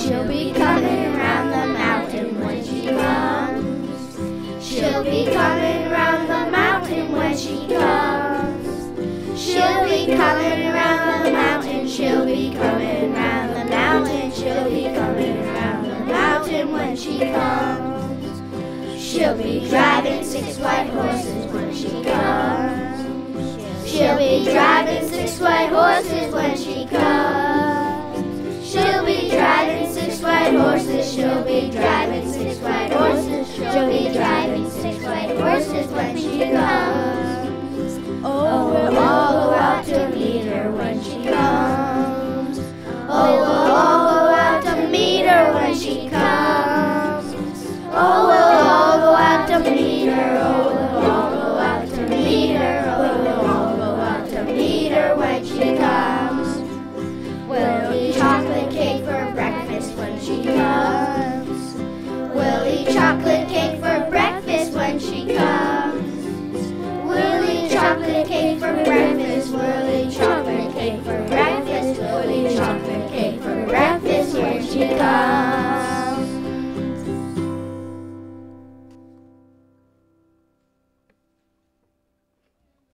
She'll be coming round the mountain when she comes. She'll be coming round the mountain when she comes. She'll be coming round the mountain. She'll be coming round the mountain. She'll be coming round the mountain when she comes. She'll be driving 6 white horses when she comes. She'll be driving 6 white horses when she comes. She'll be driving 6 white horses. She'll be driving 6 white